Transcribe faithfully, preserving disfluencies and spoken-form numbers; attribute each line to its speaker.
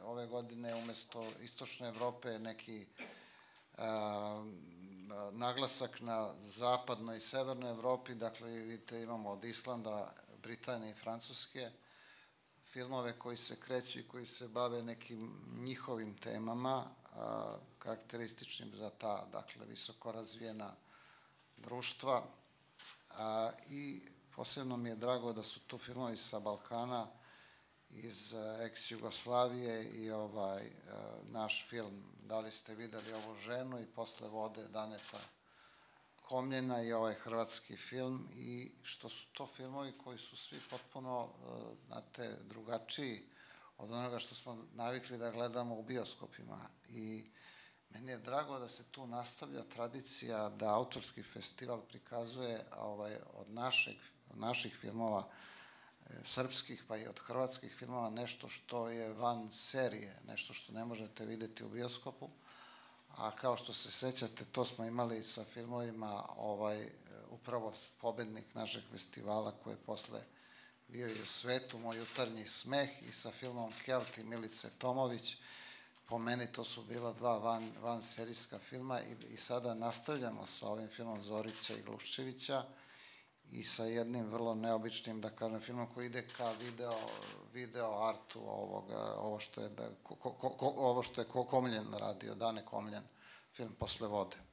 Speaker 1: ove godine umesto istočne Evrope neki naglasak na zapadnoj i severnoj Evropi, dakle vidite imamo od Islanda, Britanije i Francuske filmove koji se kreću i koji se bave nekim njihovim temama karakterističnim za ta, dakle, visoko razvijena društva i posebno mi je drago da su tu filmovi sa Balkana iz ex-Jugoslavije i ovaj naš film Da li ste videli ovu ženu i Posle vode Daneta Komljena i ovaj hrvatski film i što su to filmovi koji su svi potpuno, znate, drugačiji od onoga što smo navikli da gledamo u bioskopima i meni je drago da se tu nastavlja tradicija da autorski festival prikazuje od naših filmova srpskih pa i od hrvatskih filmova nešto što je van serije, nešto što ne možete videti u bioskopu, a kao što se sećate, to smo imali sa filmovima upravo pobednik našeg festivala koji je posle bio i u svetu, Moj jutarnji smeh i sa filmom Kelti Milice Tomović. Po meni to su bila dva van serijska filma i sada nastavljamo sa ovim filmom Zorića i Gluščevića i sa jednim vrlo neobičnim, da kažem, filmom koji ide ka video artu ovo što je Komljen radio, Dane Komljen, film Posle vode.